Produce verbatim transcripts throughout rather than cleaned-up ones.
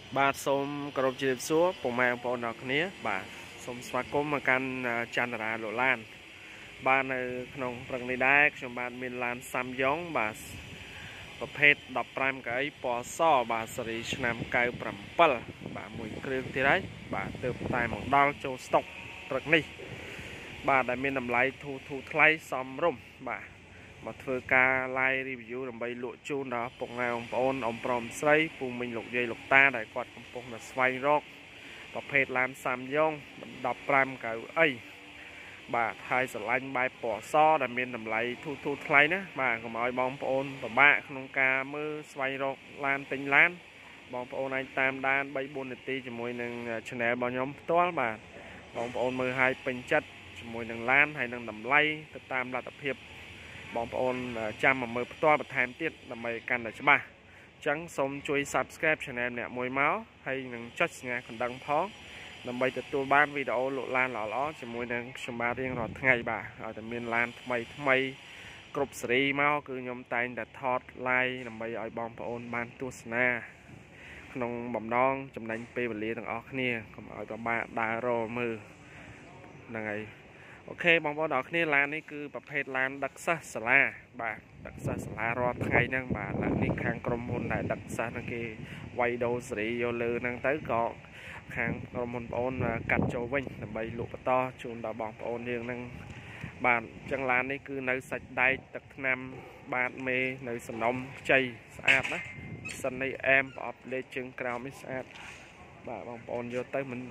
បាទសូមគោរពជម្រាបសួរពុកម៉ែបងប្អូនទាំងគ្នាបាទសូមស្វាគមន៍មកកាន់ចន្ទរាលោកឡានបាទនៅក្នុងព្រឹកនេះដែរខ្ញុំបាទមានឡានសាំយ៉ុងបាទប្រភេទដប់ប្រាំកៅអីពណ៌សបាទស៊េរីឆ្នាំកៅប្រាំ7បាទមួយគ្រឿងទៀតហើយបាទទើបតែមកដល់ចូលស្តុកព្រឹកនេះបាទដែលមានតម្លៃធូរធូរថ្លៃសមរម្យបាទមកធ្វើការ live review ដើម្បីលក់ជូនដល់ពុកម៉ែបងប្អូនអ៊ំប្រុសស្រីពូមីងលោកយាយលោកតាដែលគាត់កំពុងតែស្វែងរកប្រភេទឡានសាំយ៉ុងដប់ប្រាំកៅអីបាទហើយស្រឡាញ់បែបពណ៌សដែលមានតម្លៃធូរធូរថ្លៃណាបាទកុំឲ្យបងប្អូនពិបាកក្នុងការមើលស្វែងរកឡានទិញឡានបងប្អូនអាចតាមដាន បីបួន នាទីជាមួយនឹង channel របស់ខ្ញុំផ្ទាល់បាទបងប្អូនមើលឲ្យពេញចិត្តជាមួយនឹងឡានហើយនឹងតម្លៃទៅតាមលទ្ធភាពបងប្អូនចាំមកមើលផ្ទាល់បន្ថែមទៀតដើម្បីកាន់តែច្បាស់អញ្ចឹងសូមជួយ Subscribe Channel អ្នកមួយមកហើយនឹងចុចសញ្ញាកណ្ដឹងផងដើម្បីទទួលបានវីដេអូលក់ឡានល្អៗជាមួយនឹងខ្ញុំបាទរៀងរាល់ថ្ងៃបាទឲ្យតែមានឡានថ្មីថ្មីគ្រប់ស៊េរីមកគឺខ្ញុំតែងតែថត live ដើម្បីឲ្យបងប្អូនបានទស្សនាក្នុងបំណងចំណេញពេលវេលាទាំងអស់គ្នាកុំឲ្យពិបាកដើររកមើលហ្នឹងហើយអូខេបងប្អូនទាំងគ្នាឡាននេះគឺប្រភេទឡានដឹកសិស្សសាលាបាទដឹកសិស្សសាលារាល់ថ្ងៃហ្នឹងបាទឡាននេះខាងក្រុមហ៊ុនដែលដឹកសិស្សហ្នឹងគេវាយដូរស៊េរីយកលើហ្នឹងទៅក៏ខាងក្រុមហ៊ុនបងប្អូនកាត់ចូលវិញដើម្បីលក់បន្តជូនដល់បងប្អូនយើងហ្នឹងបាទអញ្ចឹងឡាននេះគឺនៅសាច់ដែកទឹកថ្នាំបាទមេនៅសំណុំខ្ចីស្អាតណាសិននេះអែមប្រអប់លេខជើងក្រោមនេះស្អាតបាទបងប្អូនយកទៅមិន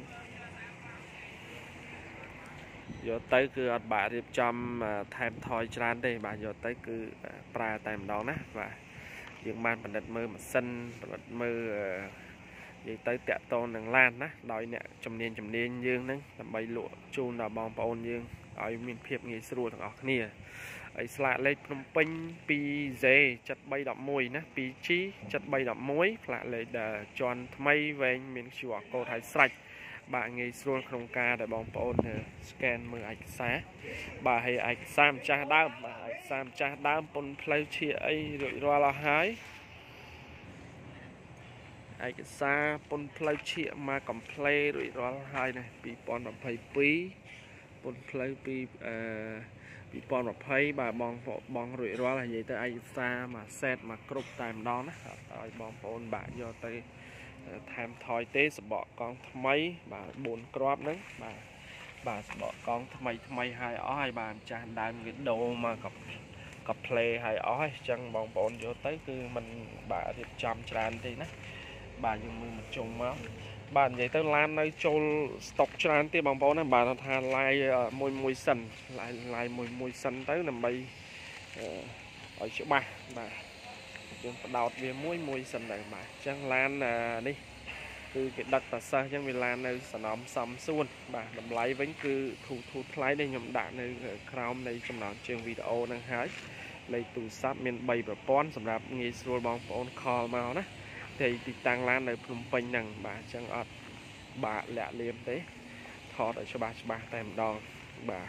យកទៅគឺអត់បាក់រៀបចំថែមថយច្រើនទេបាទយកទៅគឺប្រើតែម្ដងណាបាទយើងបានផលិតមើលម៉ាស៊ីនផលិតមើលនិយាយទៅតាក់ទងនឹងឡានណាដោយអ្នកជំនាញជំនាញយើងហ្នឹងដើម្បីលក់ជូនដល់បងប្អូនយើងឲ្យមានភាពងាយស្រួលទាំងអស់គ្នាហើយស្លាកលេខភ្នំពេញ two Z សេven one one ណា two G សេven one oneផ្លាកលេខដែលជាន់ថ្មីវែងមាន Q R code ហើយស្រេចបាទងាយស្រួលក្នុងការដែលបងប្អូន scan មើលឯកសារបាទហើយឯកសារម្ចាស់ដើមបាទឯកសារម្ចាស់ដើមពុនផ្លូវជាអីរួចរាល់អស់ហើយឯកសារពុនផ្លូវឈៀកមកកំ plei រួចរាល់ហើយនេះtwo thousand twenty-twoពុនផ្លូវពីអឺtwo thousand twentyបាទបងបងរួចរាល់ហើយនិយាយទៅឯកសារមកសេតមកគ្រប់តែម្ដងណាឲ្យបងប្អូនបាក់យកទៅថែមថយទេសបកកង់ថ្មីបាទfourគ្រាប់ហ្នឹងបាទបាទសបកកង់ថ្មីថ្មីហើយអស់ហើយបាទម្ចាស់ដើមគេដូរមកកក plei ហើយអស់ហើយអញ្ចឹងបងប្អូនយកទៅគឺมันបាទរៀបចំច្រើនទេណាបាទយើងមើលមកជុំមកបាទនិយាយទៅឡាននៅចូលស្តុកច្រើនទេបងប្អូនណាបាទថាឡាយមួយមួយសិនឡាយឡាយមួយមួយសិនទៅដើម្បីឲ្យច្បាស់បាទយើងបដោតវាមួយមួយសិនដែរបាទអញ្ចឹងឡាននេះគឺគេដឹកតាសិស្សអញ្ចឹងវាឡាននៅសំណំសំសួនបាទតម្លៃវិញគឺធូរធូរថ្លៃនេះខ្ញុំដាក់នៅក្រោមនៃចំណងជើងវីដេអូហ្នឹងហើយលេខទូរស័ព្ទមានthreeប្រព័ន្ធសម្រាប់ងាយស្រួលបងប្អូនខលមកណាទីទីតាំងឡាននៅភ្នំពេញហ្នឹងបាទអញ្ចឹងអត់បាក់លាក់លៀមទេថតឲ្យច្បាស់ច្បាស់តែម្ដងបាទ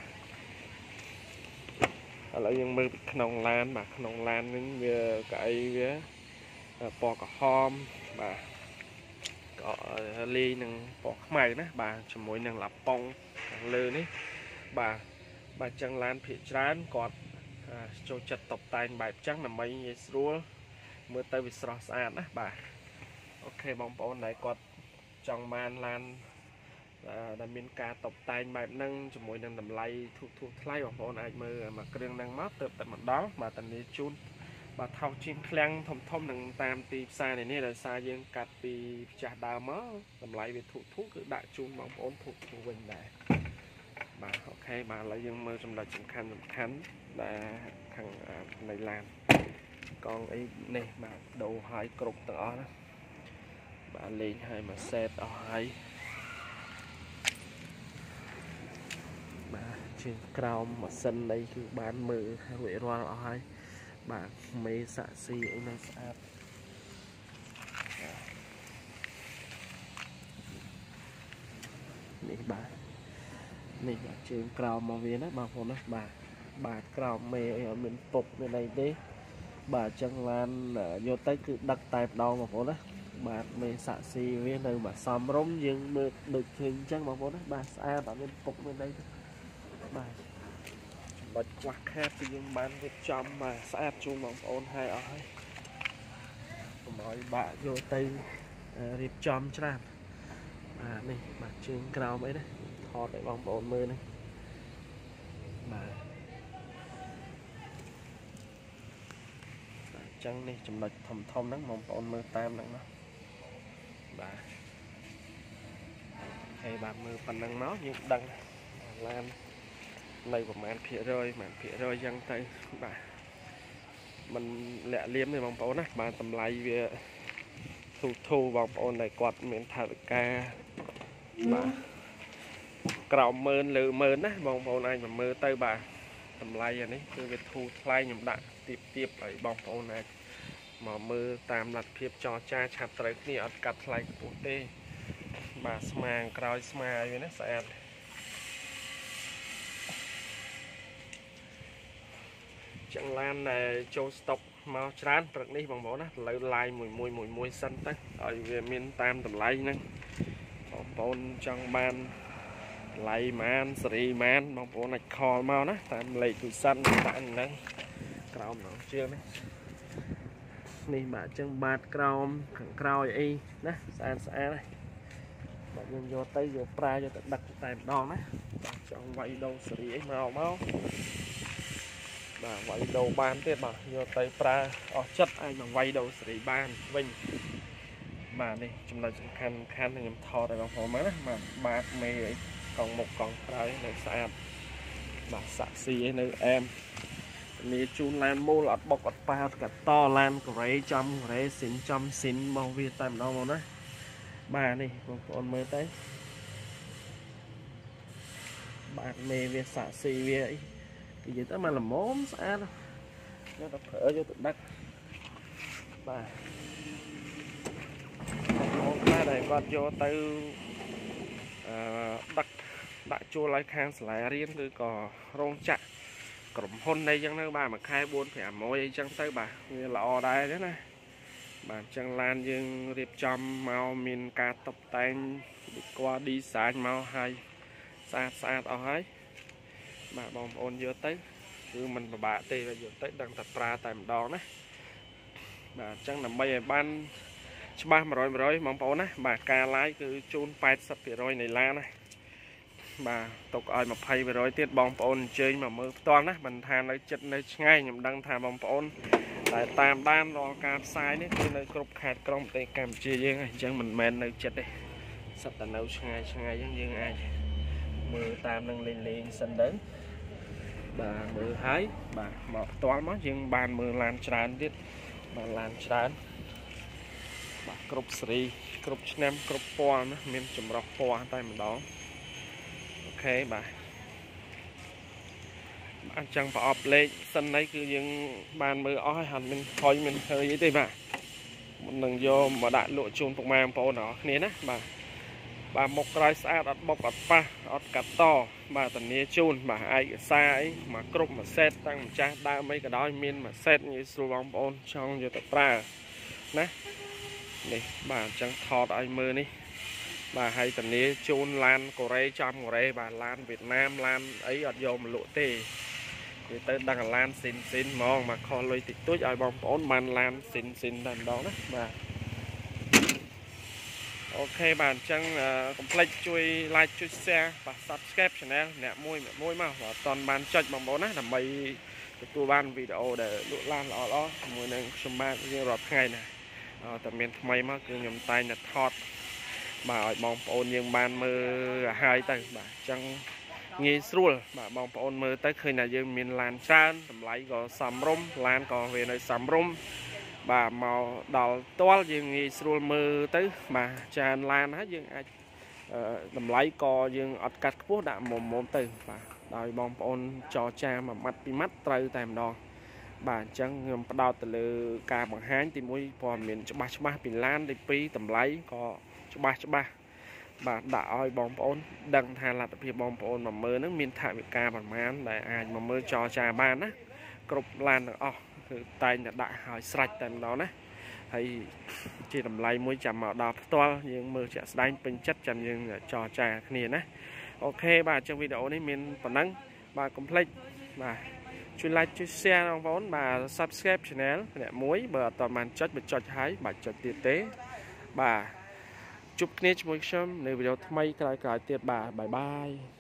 ឥឡូវយើងមើលពីក្នុងឡានបាទក្នុងឡានហ្នឹងវាកៅអីវាពណ៌ក្រហមបាទក៏លាយនឹងពណ៌ខ្មៅណាបាទជាមួយនឹងឡាប៉ុងខាងលើនេះបាទបាទចឹងឡានភាគច្រើនគាត់ចូលចិត្តតុបតែងបែបចឹងដើម្បីងាយស្រួលមើលទៅវាស្រស់ស្អាតណាបាទអូខេបងប្អូនដែលគាត់ចង់បានឡានដែលមានការតុបតែងបែបហ្នឹងជាមួយនឹងតម្លៃធូរធូរថ្លៃបងប្អូនអាចមើលមកគ្រឿងហ្នឹងមកទៅតែម្ដងបាទតានីជូនបាទថោកជាងឃ្លាំងធំធំនឹងតាមទីផ្សារនេះដោយសារយើងកាត់ពីផ្ទះដើមមកតម្លៃវាធូរធូរគឺដាក់ជូនបងប្អូនធូរធូរវិញដែរបាទអូខេបាទឥឡូវយើងមើលចំណុចសំខាន់សំខាន់ដែលខាងនៃឡានកង់អីនេះបាទដូរឲ្យគ្រប់ទាំងអស់ណាបាទលេងឲ្យមកសេតអស់ហើយបាទជាងក្រោមម៉ាស៊ីននេះគឺបានមើលរួចរាល់អស់ហើយបាទមេសាក់ស៊ីអីនឹងស្អាតនេះបាទនេះបាទជើងក្រោមមកវាណាបងប្អូនណាបាទបាទក្រោមមេអីអត់មានពុកមានអីទេបាទអញ្ចឹងឡានយកទៅគឺដឹកតែម្ដងបងប្អូនណាបាទមេសាក់ស៊ីវានៅបាទសំរុំយើងមើលដូចឃើញអញ្ចឹងបងប្អូនណាបាទស្អាតអត់មានពុកមានអីបាទចំណុចខ្វះខាតគឺយើងបានរៀបចំបាទស្អាតជូនបងប្អូនហើយអស់ហើយកុំឲ្យបាក់យកទៅរៀបចំច្រើនបាទនេះបាទជើងក្រោមអីណាថតឲ្យបងប្អូនមើលនេះបាទអញ្ចឹងនេះចំណុចធំធំហ្នឹងបងប្អូនមើលតាមហ្នឹងណាបាទហើយបាទមើលប៉ុណ្ណឹងមកយើងដឹងឡាននៅប្រហែលភាគរយប្រហែលភាគរយអញ្ចឹងទៅបាទมันលាក់លៀមទេបងប្អូនណាបាទតម្លៃវាធូរធូរបងប្អូនដែលគាត់មានថវិកាបាទក្រោមម៉ឺនលើម៉ឺនណាបងប្អូនអាចមកមើលទៅបាទតម្លៃអានេះគឺវាធូរថ្លៃខ្ញុំដាក់ទៀបទៀបឲ្យបងប្អូនអាចមកមើលតាមលទ្ធភាពចរចាឆាប់ត្រូវគ្នាអត់កាត់ថ្លៃខ្ពស់ទេបាទស្មាក្រោយស្មាវាណាស្អាតចឹងឡានដែលចូលស្តុកមកច្រើនព្រឹកនេះបងប្អូនណាលើឡាយមួយមួយមួយមួយសិនទៅឲ្យវាមានតាមតម្លៃហ្នឹងបងប្អូនចង់បានតម្លៃម៉ានសេរីម៉ានបងប្អូនអាចខលមកណាតាមលេខទូរស័ព្ទដាក់ហ្នឹងក្រោមហ្នឹងជឿនេះនេះបាទចឹងបាតក្រោមខាងក្រោយអីណាស្អាតស្អាតហើយបាទយើងយកទៅយកប្រើយកទៅដឹកតែម្ដងណាបាទចង់វាយដូរសេរីអីមកមកបាទវាយដូរបានទៀតបាទយកទៅប្រើអស់ចិត្តអាចមកវាយដូរសេរីបានវិញបាទនេះចំណុចសំខាន់សំខាន់ខ្ញុំថតឲ្យបងប្អូនមើលណាបាទបាតមេអីកង់មុខកង់ក្រោយនៅស្អាតបាទសាក់ស៊ីឯនៅអែមនេះជូនឡានមូលអត់បុកអត់ប៉ាអត់កាត់តឡានកូរ៉េចំកូរ៉េស៊ីនចំស៊ីនរបស់វាតែម្ដងមកណាបាទនេះបងប្អូនមើលទៅបាទមេវាសាក់ស៊ីវាអីនិយាយទៅមកល្មមស្អាតយកទៅប្រើយកទៅដឹកបាទបងប្អូនខ្លះដែលគាត់យកទៅអឺដឹកដាក់ជួលឲ្យខាងសាលារៀនឬក៏រោងចក្រក្រុមហ៊ុនអីចឹងទៅបាទមួយខែបួន ប្រាំមួយអីចឹងទៅបាទវាល្អដែរទេណាបាទអញ្ចឹងឡានយើងរៀបចំមកមានការតុបតែងគាត់ design មកឲ្យស្អាតស្អាតអស់ហើយបាទបងប្អូនយកទៅគឺมันពិបាកទេយកទៅដឹងតែប្រើតែម្ដងណាបាទអញ្ចឹងដើម្បីឲ្យបានច្បាស់ 100% បងប្អូនណាបាទការ live គឺជូន แปดสิบเปอร์เซ็นต์ នៃឡានណាបាទទុកឲ្យ ยี่สิบเปอร์เซ็นต์ ទៀតបងប្អូនអញ្ជើញមកមើលផ្ទាល់ណាមិនថានៅចិត្តនៅឆ្ងាយខ្ញុំដឹងថាបងប្អូនតែតាមដានរាល់ការផ្សាយនេះគឺនៅគ្រប់ខេត្តក្រុងប្រទេសកម្ពុជាយើងអញ្ចឹងមិនមែននៅចិត្តទេសិតតែនៅឆ្ងាយឆ្ងាយអញ្ចឹងយើងអាចមើលតាមនឹងលេងលេងសិនទៅបាទមើលហើយបាទមកផ្ទាល់មកយើងបានមើលឡានច្រើនទៀតបាទឡានច្រើនបាទគ្រប់សេរីគ្រប់ឆ្នាំគ្រប់ពណ៌ណាមានចម្រុះពណ៌តែម្ដងអូខេបាទអញ្ចឹងប្រអប់លេខសិននេះគឺយើងបានមើលអស់ហើយអត់មានខ້ອຍមានឃើញអីទេបាទមុននឹងយកមកដាក់លក់ជូនពុកម៉ែបងប្អូនអរគ្នាណាបាទបាទមុខក្រោយស្អាតអត់បុកអត់ប៉ះអត់កាត់តបាទធានាជូនបាទឯកសារអីមកគ្រប់មួយសេតតាំងម្ចាស់ដើមអីក៏ដោយមានមួយសេតងាយស្រួលបងប្អូនចង់យកទៅប្រើណានេះបាទអញ្ចឹងថតឲ្យមើលនេះបាទហើយធានាជូនឡានកូរ៉េចំកូរ៉េបាទឡានវៀតណាមឡានអីអត់យកមកលក់ទេវាទៅដឹងអាឡានស៊ីនស៊ីនហ្មងមកខុសលុយតិចតួចឲ្យបងប្អូនបានឡានស៊ីនស៊ីនតែម្ដងណាបាទអូខេបាទអញ្ចឹងកុំភ្លេចជួយ like ជួយ share បាទ subscribe channel អ្នកមួយមួយមកបើអត់ទាន់បានចុចបងប្អូនណាដើម្បីទទួលបានវីដេអូដែលលក់ឡានល្អៗជាមួយនឹងខ្ញុំបាទយើងរាល់ថ្ងៃណាតែមានថ្មីមកគឺខ្ញុំតែងតែថតបាទឲ្យបងប្អូនយើងបានមើលហើយទៅបាទអញ្ចឹងងាយស្រួលបាទបងប្អូនមើលទៅឃើញថាយើងមានឡានច្រើនតម្លៃក៏សមរម្យឡានក៏វានៅសមរម្យបាទមកដល់ផ្ទាល់យើងងាយស្រួលមើលទៅបាទច្រើនឡានហើយយើងអាចតម្លៃក៏យើងអត់កាត់ខ្ពស់ដាក់មុំមុំទៅបាទដោយបងប្អូនចរចាមួយម៉ាត់ពីរម៉ាត់ត្រូវតែម្ដងបាទអញ្ចឹងខ្ញុំផ្ដោតទៅលើការបង្ហាញទីមួយព័ត៌មានច្បាស់ច្បាស់ពីឡានទីពីរតម្លៃក៏ច្បាស់ច្បាស់បាទដាក់ឲ្យបងប្អូនដឹងថាលទ្ធភាពបងប្អូនមកមើលហ្នឹងមានថវិកាប្រមាណដែលអាចមកមើលចរចាបានណាគ្រប់ឡានទាំងអស់គឺតែងតែដាក់ឲ្យស្រេចតែម្ដងណា hay chỉ làm lại mỗi chậm màu đỏ to nhưng mưa sẽ đánh bình chất chân nhưng trò trà nè nè ok bà trong video này mình còn nắng bà complete bà chuyên like chuyên share trong vốn bà subscribe channel để muối bờ toàn màn chất bị cho hái bà cho tiệt tế bà chúc nghe cho mỗi sớmใน video ថ្មីក្រោយៗទៀតបាទបាយបាយ